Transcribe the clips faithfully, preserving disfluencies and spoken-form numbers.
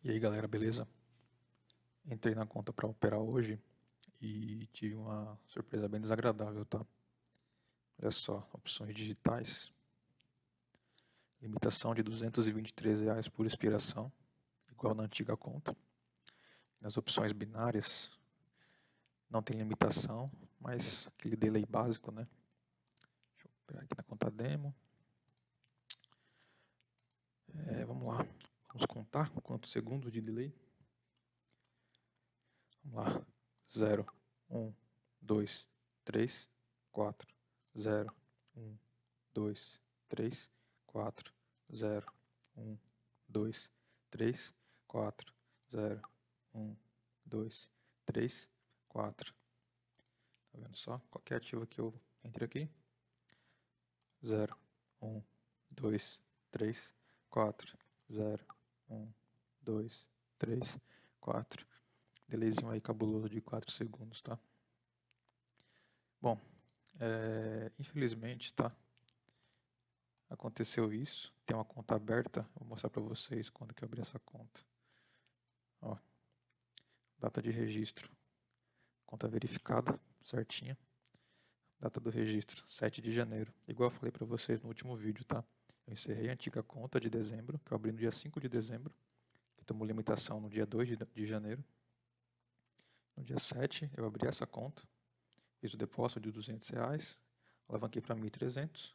E aí galera, beleza? Entrei na conta para operar hoje e tive uma surpresa bem desagradável, tá? Olha só, opções digitais, limitação de duzentos e vinte e três reais por expiração, igual na antiga conta. Nas opções binárias não tem limitação, mas aquele delay básico, né? Deixa eu operar aqui na conta demo. É, vamos lá, vamos contar quantos segundos de delay. Vamos lá, zero, um, dois, três, quatro, zero, um, dois, três, quatro, zero, um, dois, três, quatro, zero, um, dois, três, quatro. Tá vendo só? Qualquer ativo que eu entre aqui, zero, um, dois, três, quatro, zero, um, dois, três, quatro. Delayzinho aí cabuloso de quatro segundos, tá? Bom, é, infelizmente, tá? Aconteceu isso. Tem uma conta aberta. Vou mostrar para vocês quando que eu abri essa conta. Ó, data de registro. Conta verificada, certinha. Data do registro, sete de janeiro. Igual eu falei para vocês no último vídeo, tá? Eu encerrei a antiga conta de dezembro, que eu abri no dia cinco de dezembro. Que tomou limitação no dia dois de janeiro. No dia sete, eu abri essa conta. Fiz o depósito de duzentos reais. Alavanquei para mil e trezentos.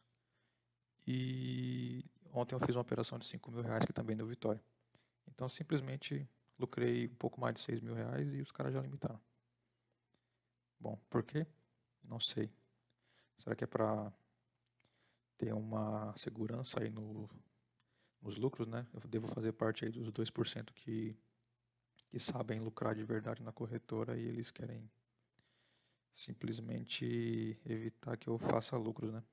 E ontem eu fiz uma operação de cinco mil reais que também deu vitória. Então simplesmente lucrei um pouco mais de seis mil reais e os caras já limitaram. Bom, por quê? Não sei. Será que é para ter uma segurança aí no, nos lucros, né? Eu devo fazer parte aí dos dois por cento que, que sabem lucrar de verdade na corretora e eles querem simplesmente evitar que eu faça lucros, né?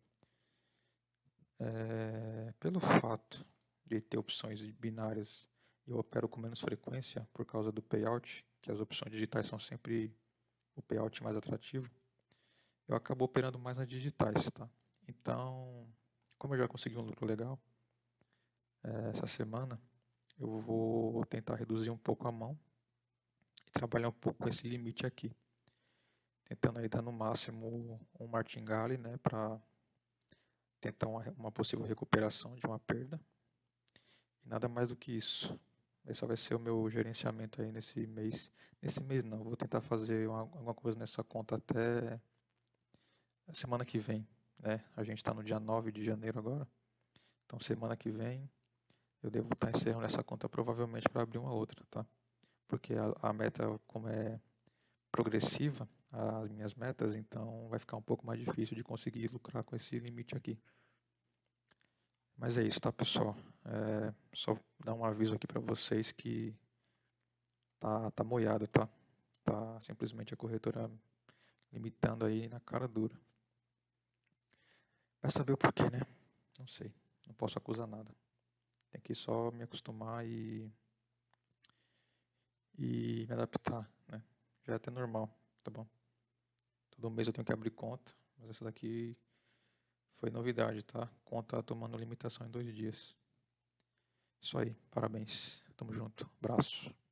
É, pelo fato de ter opções binárias e eu opero com menos frequência por causa do payout, que as opções digitais são sempre o payout mais atrativo, eu acabo operando mais nas digitais, tá? Então, como eu já consegui um lucro legal, é, essa semana eu vou tentar reduzir um pouco a mão e trabalhar um pouco com esse limite aqui, tentando aí dar no máximo um martingale, né, para tentar uma, uma possível recuperação de uma perda. E nada mais do que isso. Esse vai ser o meu gerenciamento aí nesse mês. Nesse mês não, vou tentar fazer uma, alguma coisa nessa conta até a semana que vem, né? A gente está no dia nove de janeiro agora. Então semana que vem eu devo estar encerrando essa conta provavelmente para abrir uma outra, tá? Porque a, a meta, como é progressiva, as minhas metas, então vai ficar um pouco mais difícil de conseguir lucrar com esse limite aqui. Mas é isso, tá, pessoal? É, só dar um aviso aqui para vocês que tá, tá moiado, tá? Tá simplesmente a corretora limitando aí na cara dura. Vai saber o porquê, né? Não sei. Não posso acusar nada. Tem que só me acostumar e, e me adaptar, né? Já é até normal, tá bom? Todo mês eu tenho que abrir conta, mas essa daqui foi novidade, tá? Conta tomando limitação em dois dias. Isso aí, parabéns. Tamo junto. Abraço.